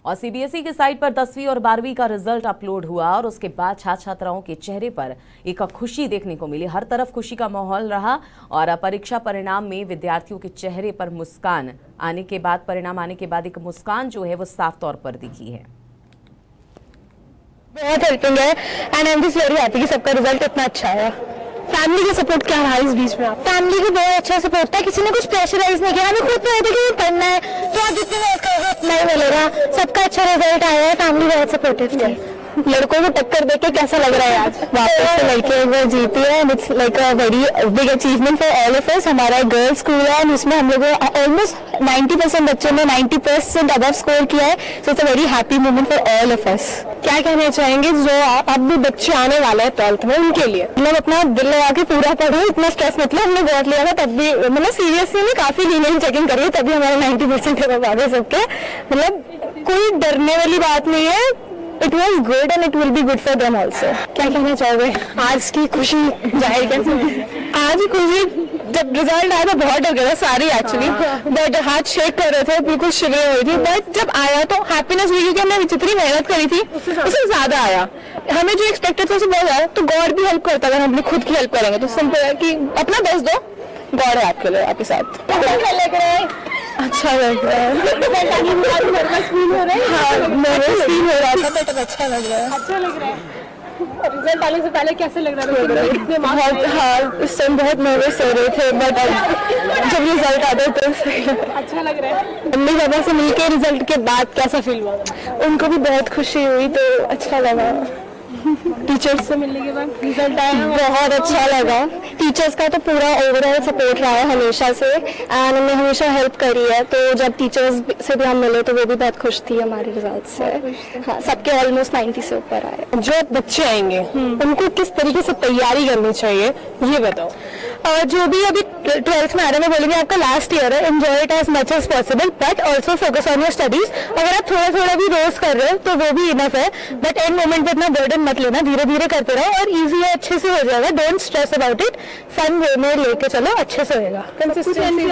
और सीबीएसई की साइट पर 10वीं और 12वीं का रिजल्ट अपलोड हुआ और उसके बाद छात्र छात्राओं के चेहरे पर एक खुशी देखने को मिली। हर तरफ खुशी का माहौल रहा और परीक्षा परिणाम में विद्यार्थियों के चेहरे पर मुस्कान आने के बाद, परिणाम आने के बाद एक मुस्कान जो है वो साफ तौर पर दिखी है। बहुत हेल्पिंग है and I am just very happy कि सबका रिजल्ट इतना अच्छा आया। फैमिली का सपोर्ट क्या रहा इस बीच में? फैमिली की बहुत अच्छा सपोर्ट था, किसी ने कुछ प्रेशराइज नहीं किया, हमें खुद पता था कि पढ़ना है तो आप जितने मेहनत करोगे उतना ही मिलेगा। सबका अच्छा रिजल्ट आया है, फैमिली बहुत सपोर्टिव थी। लड़कों को टक्कर देके कैसा लग रहा है आज? वापस से लड़के वो जीती है and it's like a very big achievement for all of us. हमारा गर्ल्स स्कूल है एंड उसमें हम लोगों ऑलमोस्ट 90% बच्चों ने 90% अबव स्कोर किया है, so it's a very happy moment for all of us. क्या कहना चाहेंगे जो अब भी बच्चे आने वाले हैं 12th में, उनके लिए? मतलब अपना दिल लगा के पूरा पढ़ो, इतना स्ट्रेस मतलब हमने बहुत लिया था तब भी, मतलब सीरियसली में काफी लीनियंट चेकिंग करी है तभी हमारे 90% के आ गए सबके। मतलब कोई डरने वाली बात नहीं है, it was good and it will be good for them also. क्या कहना चाहोगे? आज की खुशी जाहिर कैसे? आज की खुशी जब रिजल्ट आया तो बहुत डर गया था सारी एक्चुअली, बट हाथ शेक कर रहे थे, बिल्कुल शिवरिंग हो रही थी, बट जब आया तो हैप्पीनेस हुई क्योंकि हमने जितनी मेहनत करी थी उससे ज्यादा आया। हमें जो एक्सपेक्टेड था उससे बहुत आया, तो गॉड भी हेल्प करता है। अगर हम अपनी खुद की हेल्प करेंगे तो सिंपल है कि अपना बेस्ट दो, गॉड है आपके लिए, आपके साथ। अच्छा लग रहा है, नर्वस फील हो रहा है। हाँ, नर्वस फील हो रहा था बट अच्छा लग रहा है। अच्छा लग रहा है। रिजल्ट आने से पहले कैसे लग रहा था? बहुत, हाँ, उस टाइम बहुत नर्वस हो रहे थे बट जब रिजल्ट आता तो अच्छा लग रहा है। मम्मी पापा से मिलके रिजल्ट के बाद कैसा फील हुआ? उनको भी बहुत खुशी हुई तो अच्छा लगा। टीचर्स से मिलने के बाद रिजल्ट आया बहुत अच्छा लगा। टीचर्स का तो पूरा ओवरऑल सपोर्ट रहा है हमेशा से एंड उन्होंने हमेशा हेल्प करी है, तो जब टीचर्स से भी हम मिले तो वो भी बहुत खुश थी हमारे रिजल्ट से। हाँ, सबके ऑलमोस्ट 90 से ऊपर आए। जो बच्चे आएंगे उनको किस तरीके से तैयारी करनी चाहिए ये बताओ। जो भी अभी 12th में आ रहे हैं, मैं बोलूँगी आपका लास्ट ईयर है, enjoy it as much as possible but also focus on your studies. अगर आप थोड़ा थोड़ा भी रोज कर रहे हो तो वो भी इनफ है, बट एंड मोमेंट पे इतना बर्डन मत लेना, धीरे धीरे करते रहो और इजी है, अच्छे से हो जाएगा। Don't stress about it, fun way में लेके चलो, अच्छे से होगा। कंसिस्टेंसी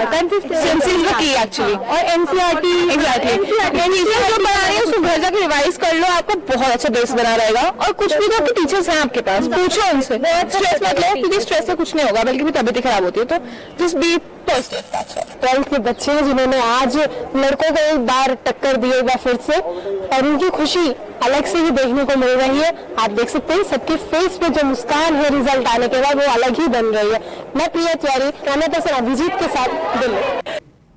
की एक्चुअली और एनसीईआरटी एग्जैक्टली जो बना रही है उसको घर जाकर रिवाइज कर लो, आपको बहुत अच्छा बेस बना रहेगा। और कुछ भी तो आपके टीचर्स हैं आपके पास, पूछो उनसे, स्ट्रेस मत लो क्योंकि स्ट्रेस से कुछ नहीं होगा बल्कि भी तबीयत खराब होती है, तो जस्ट बी पॉजिटिव। 12th के बच्चे हैं जिन्होंने आज लड़कों को एक बार टक्कर दी एक बार फिर से और उनकी खुशी अलग से ही देखने को मिल रही है। आप देख सकते हैं सबके फेस पे जो मुस्कान है रिजल्ट आने के बाद वो अलग ही बन रही है। मैं प्रिया तिवारी, कैमरा पर्सन अभिजीत के साथ दिल्ली।